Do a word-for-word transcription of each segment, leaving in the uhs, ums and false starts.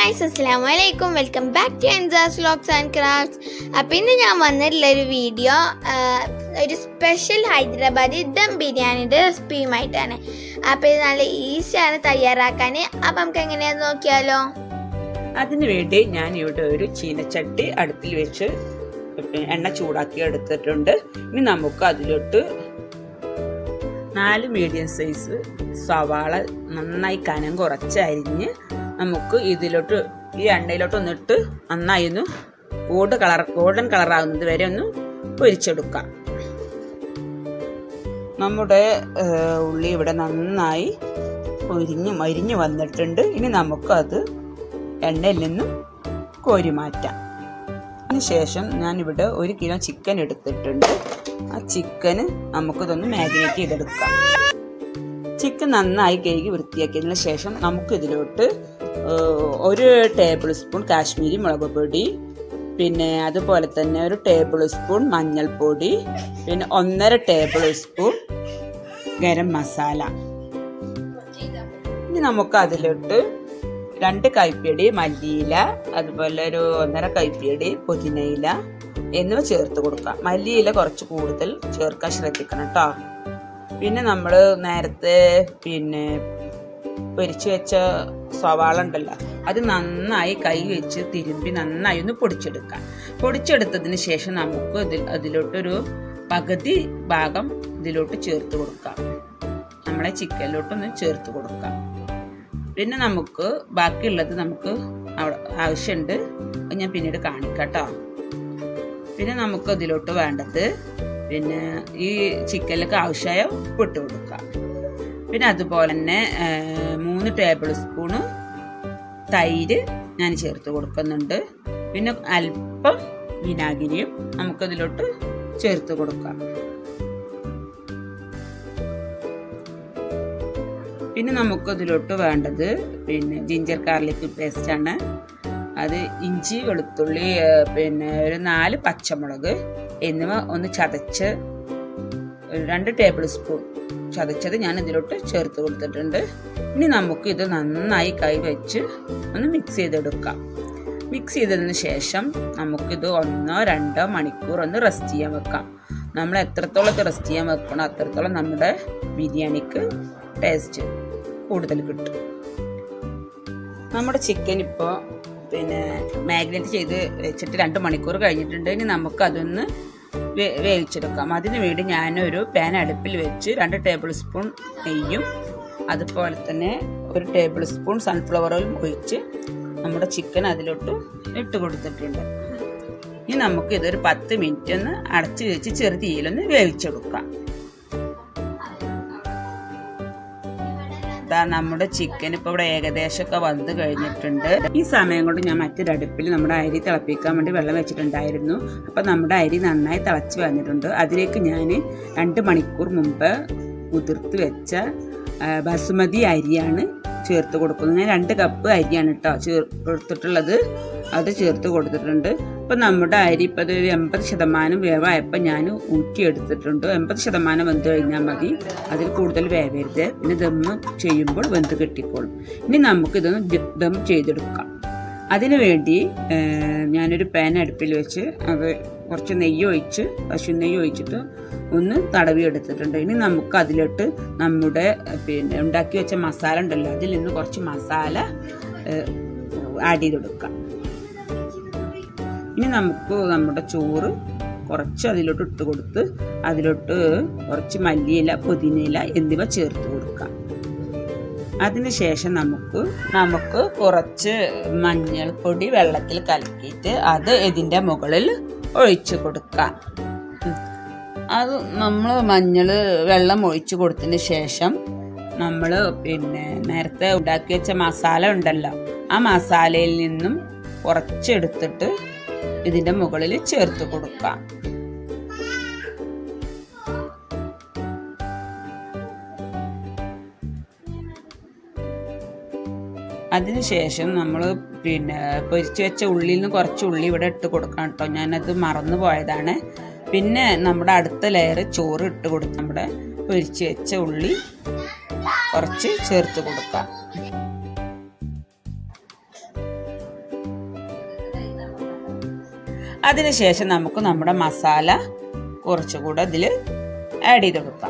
guys, Assalamualaikum. Welcome back to Enza's Vlogs and Crafts. അപ്പോൾ ഇന്ന് ഞാൻ വന്നിട്ടുള്ള ഒരു വീഡിയോ ഒരു സ്പെഷ്യൽ ഹൈദരാബാദി ദം ബിരിയാണിയുടെ റെസിപ്പിയുമായിട്ടാണ്. അപ്പോൾ ഇത് നല്ല ഈസിയാണ് തയ്യാറാക്കാൻ. അപ്പോൾ നമുക്ക് എങ്ങനെയാന്ന് നോക്കിയാലോ. അതിനു വേണ്ടി ഞാൻ ഇവിടെ ഒരു ചീനച്ചട്ടി അടുപ്പിൽ വെച്ച് എണ്ണ ചൂടാക്കി എടുത്തിട്ടുണ്ട്. ഇനി നമുക്ക് അതിലോട്ട് നാല് മീഡിയം സൈസ് സവാള നന്നായി കനം കുറച്ച് അരിഞ്ഞ് നമുക്ക് ഇതിലോട്ട് ഈ എണ്ണയിലോട്ട് ഒന്നിട്ട് നന്നായി ഒന്ന് ഗോൾഡ് കളർ ഗോൾഡൻ കളറാകുന്നത് വരെ ഒന്ന് പൊരിച്ചെടുക്കാം. നമ്മുടെ ഉള്ളി ഇവിടെ നന്നായി പൊരിഞ്ഞ് മരിഞ്ഞ് വന്നിട്ടുണ്ട്. ഇനി നമുക്കത് എണ്ണയിൽ നിന്നും കോരി മാറ്റാം. അതിനുശേഷം ഞാനിവിടെ ഒരു കിലോ ചിക്കൻ എടുത്തിട്ടുണ്ട്. ആ ചിക്കന് നമുക്കിതൊന്ന് മാരിനേറ്റ് ചെയ്തെടുക്കാം. ചിക്കൻ നന്നായി കഴുകി വൃത്തിയാക്കിയതിന് ശേഷം നമുക്കിതിലോട്ട് ഒരു ടേബിൾ സ്പൂൺ കാശ്മീരി മുളക് പൊടി, പിന്നെ അതുപോലെ തന്നെ ഒരു ടേബിൾ സ്പൂൺ മഞ്ഞൾപ്പൊടി, പിന്നെ ഒന്നര ടേബിൾ സ്പൂൺ ഗരം മസാല. ഇനി നമുക്ക് അതിലോട്ട് രണ്ട് കൈപ്പിടി മല്ലിയില, അതുപോലെ ഒരു ഒന്നര കൈപ്പിടി പുതിനയില എന്നിവ ചേർത്ത് കൊടുക്കാം. മല്ലിയില കുറച്ച് കൂടുതൽ ചേർക്കാൻ ശ്രദ്ധിക്കണം കേട്ടോ. പിന്നെ നമ്മൾ നേരത്തെ പിന്നെ പൊരിച്ചു വെച്ച സവാള ഉണ്ടല്ലോ, അത് നന്നായി കൈ വെച്ച് തിരുമ്പി നന്നായി ഒന്ന് പൊടിച്ചെടുക്കാം. പൊടിച്ചെടുത്തതിന് ശേഷം നമുക്ക് ഇതിൽ അതിലോട്ടൊരു പകുതി ഭാഗം ഇതിലോട്ട് ചേർത്ത് കൊടുക്കാം. നമ്മളെ ചിക്കനിലോട്ടൊന്ന് ചേർത്ത് കൊടുക്കാം. പിന്നെ നമുക്ക് ബാക്കിയുള്ളത് നമുക്ക് ആവശ്യമുണ്ട്, ഞാൻ പിന്നീട് കാണിക്കാം കേട്ടോ. പിന്നെ നമുക്ക് ഇതിലോട്ട് വേണ്ടത് പിന്നെ ഈ ചിക്കനിലേക്ക് ആവശ്യമായ ഉപ്പിട്ട് കൊടുക്കാം. പിന്നെ അതുപോലെ തന്നെ മൂന്ന് ടേബിൾ സ്പൂണ് തൈര് ഞാൻ ചേർത്ത് കൊടുക്കുന്നുണ്ട്. പിന്നെ അല്പം വിനാഗിരിയും നമുക്കതിലോട്ട് ചേർത്ത് കൊടുക്കാം. പിന്നെ നമുക്കതിലോട്ട് വേണ്ടത് പിന്നെ ജിഞ്ചർ ഗാർലിക് പേസ്റ്റാണ്. അത് ഇഞ്ചി, വെളുത്തുള്ളി, പിന്നെ ഒരു നാല് പച്ചമുളക് എന്നിവ ഒന്ന് ചതച്ച് രണ്ട് ടേബിൾ സ്പൂൺ ചതച്ചത് ഞാൻ ഇതിലോട്ട് ചേർത്ത് കൊടുത്തിട്ടുണ്ട്. ഇനി നമുക്ക് ഇത് നന്നായി കൈ വെച്ച് ഒന്ന് മിക്സ് ചെയ്തെടുക്കാം. മിക്സ് ചെയ്തതിന് ശേഷം നമുക്കിത് ഒന്നോ രണ്ടോ മണിക്കൂർ ഒന്ന് റെസ്റ്റ് ചെയ്യാൻ വെക്കാം. നമ്മൾ എത്രത്തോളം ഇത് റെസ്റ്റ് ചെയ്യാൻ വെക്കണം അത്രത്തോളം നമ്മുടെ ബിരിയാണിക്ക് ടേസ്റ്റ് കൂടുതൽ കിട്ടും. നമ്മുടെ ചിക്കൻ ഇപ്പോൾ പിന്നെ മാഗ്നേറ്റ് ചെയ്ത് വെച്ചിട്ട് രണ്ട് മണിക്കൂർ കഴിഞ്ഞിട്ടുണ്ട്. ഇനി നമുക്കതൊന്ന് വേ വേവിച്ചെടുക്കാം. അതിന് വേണ്ടി ഞാനൊരു പാൻ അടുപ്പിൽ വെച്ച് രണ്ട് ടേബിൾ സ്പൂൺ നെയ്യും അതുപോലെ തന്നെ ഒരു ടേബിൾ സ്പൂൺ സൺഫ്ലവർ ഓയിൽ ഒഴിച്ച് നമ്മുടെ ചിക്കൻ അതിലോട്ട് ഇട്ട് കൊടുത്തിട്ടുണ്ട്. ഇനി നമുക്ക് ഇതൊരു പത്ത് മിനിറ്റ് ഒന്ന് അടച്ച് വെച്ച് ചെറുതീയിലൊന്ന് വേവിച്ചെടുക്കാം. നമ്മുടെ ചിക്കൻ ഇപ്പോൾ ഇവിടെ ഏകദേശമൊക്കെ വന്ന് കഴിഞ്ഞിട്ടുണ്ട്. ഈ സമയം കൊണ്ട് ഞാൻ മറ്റൊരു അടുപ്പിൽ നമ്മുടെ അരി തിളപ്പിക്കാൻ വേണ്ടി വെള്ളം വെച്ചിട്ടുണ്ടായിരുന്നു. അപ്പം നമ്മുടെ അരി നന്നായി തിളച്ച് വന്നിട്ടുണ്ട്. അതിലേക്ക് ഞാൻ രണ്ട് മണിക്കൂർ മുമ്പ് കുതിർത്ത് വെച്ച ബസുമതി അരിയാണ് ചേർത്ത് കൊടുക്കുന്നത്. ഞാൻ രണ്ട് കപ്പ് അരിയാണ് കേട്ടോ ചേർത്തിട്ടുള്ളത്, അത് ചേർത്ത് കൊടുത്തിട്ടുണ്ട്. ഇപ്പം നമ്മുടെ അരി ഇപ്പം അത് എൺപത് ശതമാനം വേവായപ്പോൾ ഞാൻ ഊറ്റിയെടുത്തിട്ടുണ്ട്. എൺപത് ശതമാനം വെന്ത് കഴിഞ്ഞാൽ മതി, അതിൽ കൂടുതൽ വേവരുത്. പിന്നെ ദം ചെയ്യുമ്പോൾ വെന്ത് കിട്ടിക്കോളും. ഇനി നമുക്കിതൊന്ന് ദം ചെയ്തെടുക്കാം. അതിനു വേണ്ടി ഞാനൊരു പാൻ അടുപ്പിൽ വെച്ച് അത് കുറച്ച് നെയ്യ് ഒഴിച്ച് പശു നെയ്യ് ഒഴിച്ചിട്ട് ഒന്ന് തടവി എടുത്തിട്ടുണ്ട്. ഇനി നമുക്ക് അതിലോട്ട് നമ്മുടെ പിന്നെ ഉണ്ടാക്കി വെച്ച മസാല ഉണ്ടല്ലോ, അതിൽ നിന്ന് കുറച്ച് മസാല ആഡ് ചെയ്തെടുക്കാം. ഇനി നമുക്ക് നമ്മുടെ ചോറ് കുറച്ച് അതിലോട്ട് ഇട്ട് കൊടുത്ത് അതിലോട്ട് കുറച്ച് മല്ലിയില, പുതിനയില എന്നിവ ചേർത്ത് കൊടുക്കാം. അതിനുശേഷം നമുക്ക് നമുക്ക് കുറച്ച് മഞ്ഞൾപ്പൊടി വെള്ളത്തിൽ കലക്കിയിട്ട് അത് ഇതിൻ്റെ മുകളിൽ ഒഴിച്ചു കൊടുക്കാം. അത് നമ്മൾ മഞ്ഞൾ വെള്ളം ഒഴിച്ചു കൊടുത്തതിന് ശേഷം നമ്മൾ പിന്നെ നേരത്തെ ഉണ്ടാക്കി വെച്ച മസാല ഉണ്ടല്ലോ, ആ മസാലയിൽ നിന്നും കുറച്ചെടുത്തിട്ട് ഇതിൻ്റെ മുകളിൽ ചേർത്ത് കൊടുക്കാം. അതിനുശേഷം നമ്മൾ പിന്നെ പൊരിച്ചു വെച്ച ഉള്ളിയിൽ നിന്ന് കുറച്ച് ഉള്ളി ഇവിടെ ഇട്ട് കൊടുക്കാം കേട്ടോ, ഞാനത് മറന്നു പോയതാണ്. പിന്നെ നമ്മുടെ അടുത്ത ലെയർ ചോറ് ഇട്ട് കൊടുത്ത് നമ്മുടെ പൊരിച്ചു വെച്ച ഉള്ളി കുറച്ച് ചേർത്ത് കൊടുക്കാം. അതിനുശേഷം നമുക്ക് നമ്മുടെ മസാല കുറച്ചുകൂടെ ഇതിൽ ആഡ് ചെയ്ത് കൊടുക്കാം.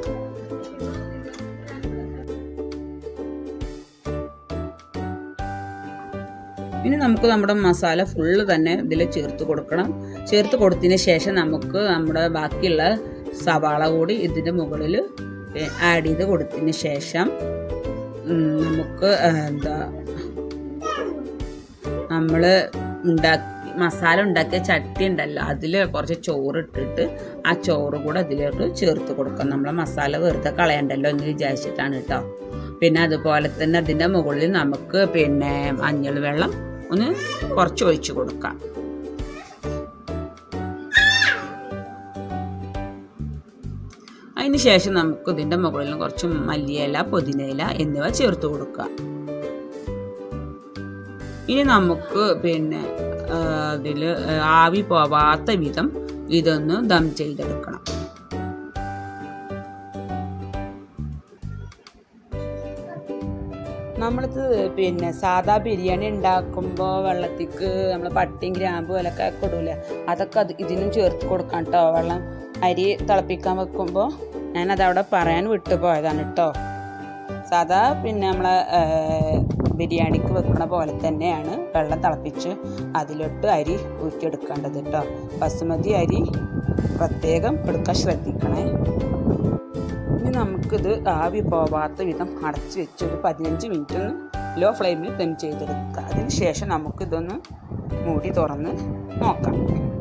ഇനി നമുക്ക് നമ്മുടെ മസാല ഫുള്ള് തന്നെ ഇതിൽ ചേർത്ത് കൊടുക്കണം. ചേർത്ത് കൊടുത്തതിന് ശേഷം നമുക്ക് നമ്മുടെ ബാക്കിയുള്ള സവാള കൂടി ഇതിൻ്റെ മുകളിൽ ആഡ് ചെയ്ത് കൊടുത്തതിന് ശേഷം നമുക്ക് എന്താ നമ്മൾ ഉണ്ടാക്കി മസാല ഉണ്ടാക്കിയ ചട്ടി ഉണ്ടല്ലോ, അതിൽ കുറച്ച് ചോറ് ഇട്ടിട്ട് ആ ചോറ് കൂടെ അതിലോട്ട് ചേർത്ത് കൊടുക്കാം. നമ്മളെ മസാല വെറുതെ കളയണ്ടല്ലോ എന്ന് വിചാരിച്ചിട്ടാണ് കേട്ടോ. പിന്നെ അതുപോലെ തന്നെ അതിൻ്റെ മുകളിൽ നമുക്ക് പിന്നെ മഞ്ഞൾ വെള്ളം ഒന്ന് കുറച്ച് ഒഴിച്ചു കൊടുക്കാം. അതിന് ശേഷം നമുക്ക് ഇതിൻ്റെ മുകളിൽ കുറച്ച് മല്ലിയില, പുതിനയില എന്നിവ ചേർത്ത് കൊടുക്കാം. ഇനി നമുക്ക് പിന്നെ അതിൽ ആവി പോവാത്ത വിധം ഇതൊന്ന് ദം ചെയ്തെടുക്കണം. നമ്മളിത് പിന്നെ സാധാ ബിരിയാണി ഉണ്ടാക്കുമ്പോൾ വെള്ളത്തിക്ക് നമ്മൾ പട്ടിയും ഗ്രാമ്പും വിലക്കെ കൊടുക്കില്ല, അതൊക്കെ അത് ഇതിനും ചേർത്ത് കൊടുക്കാം കേട്ടോ. വെള്ളം അരി തിളപ്പിക്കാൻ വെക്കുമ്പോൾ ഞാനതവിടെ പറയാൻ വിട്ടുപോയതാണ് കേട്ടോ. സാധാ പിന്നെ നമ്മളെ ബിരിയാണിക്ക് വെക്കണ പോലെ തന്നെയാണ് വെള്ളം തിളപ്പിച്ച് അതിലോട്ട് അരി ഊറ്റിയെടുക്കേണ്ടത് കേട്ടോ. ബസ്മതി അരി പ്രത്യേകം എടുക്കാൻ ശ്രദ്ധിക്കണേ. ഇനി നമുക്കിത് ആവി പോവാത്ത വിധം അടച്ച് വെച്ച് ഒരു പതിനഞ്ച് മിനിറ്റ് ഒന്ന് ലോ ഫ്ലെയിമിൽ ദം ചെയ്തെടുക്കുക. അതിന് ശേഷം നമുക്കിതൊന്ന് മൂടി തുറന്ന് നോക്കാം.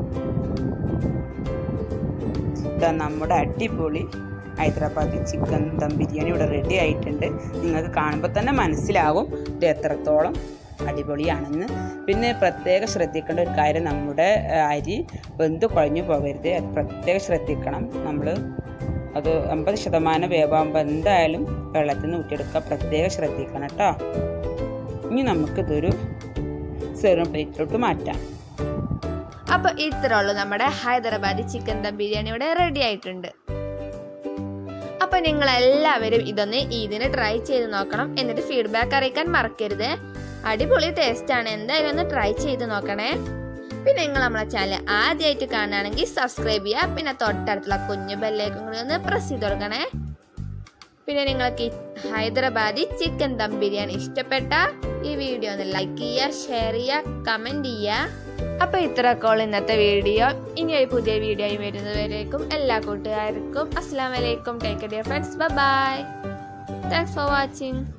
ഇതാ നമ്മുടെ അടിപൊളി ഹൈദരാബാദി ചിക്കൻ ദം ബിരിയാണി ഇവിടെ റെഡി ആയിട്ടുണ്ട്. നിങ്ങൾക്ക് കാണുമ്പോൾ തന്നെ മനസ്സിലാവും ഇത് എത്രത്തോളം അടിപൊളിയാണെന്ന്. പിന്നെ പ്രത്യേകം ശ്രദ്ധിക്കേണ്ട ഒരു കാര്യം, നമ്മുടെ അരി വെന്ത് കുഴഞ്ഞു പോകരുത്, അത് പ്രത്യേകം ശ്രദ്ധിക്കണം. നമ്മൾ അത് അമ്പത് ശതമാനം വേവാകുമ്പോൾ എന്തായാലും വെള്ളത്തിൽ നിന്ന് ഊറ്റിയെടുക്കുക, പ്രത്യേകം ശ്രദ്ധിക്കണം കേട്ടോ. ഇനി നമുക്കിതൊരു സെർവിങ് പ്ലേറ്റിലോട്ട് മാറ്റാം. അപ്പോൾ ഇത്രേ ഉള്ളൂ, നമ്മുടെ ഹൈദരാബാദി ചിക്കൻ ദം ബിരിയാണി ഇവിടെ റെഡി ആയിട്ടുണ്ട്. അപ്പോൾ നിങ്ങളെല്ലാവരും ഇതൊന്ന് ഈദിന് ട്രൈ ചെയ്ത് നോക്കണം, എന്നിട്ട് ഫീഡ്ബാക്ക് അറിയിക്കാൻ മറക്കരുത്. അടിപൊളി ടേസ്റ്റാണ്, എന്തായാലും ഒന്ന് ട്രൈ ചെയ്ത് നോക്കണേ. പിന്നെ നിങ്ങൾ നമ്മളെ ചാനൽ ആദ്യമായിട്ട് കാണുകയാണെങ്കിൽ സബ്സ്ക്രൈബ് ചെയ്യുക, പിന്നെ തൊട്ടടുത്തുള്ള കുഞ്ഞു ബെല്ലേക്കും കൂടി ഒന്ന് പ്രസ് ചെയ്ത് കൊടുക്കണേ. പിന്നെ നിങ്ങൾക്ക് ഹൈദരാബാദി ചിക്കൻ ദം ബിരിയാണി ഇഷ്ടപ്പെട്ട ഈ വീഡിയോ ഒന്ന് ലൈക്ക് ചെയ്യുക, ഷെയർ ചെയ്യുക, കമൻറ്റ് ചെയ്യുക. അപ്പോൾ ഇത്രയൊക്കെ ഉള്ളൂ ഇന്നത്തെ വീഡിയോ. ഇനി ഒരു പുതിയ വീഡിയോ ആയി വരുന്നതുവരേക്കും എല്ലാ കൂട്ടുകാർക്കും അസ്സലാമു അലൈക്കും. Take care friends, bye bye, thanks for watching.